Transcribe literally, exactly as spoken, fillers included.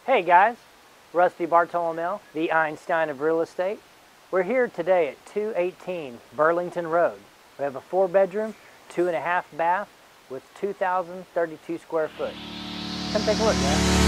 Hey guys, Rusty Bartholomeo, the Einstein of real estate. We're here today at two eighteen Burlington Road. We have a four bedroom, two and a half bath with two thousand thirty-two square foot. Come take a look, guys.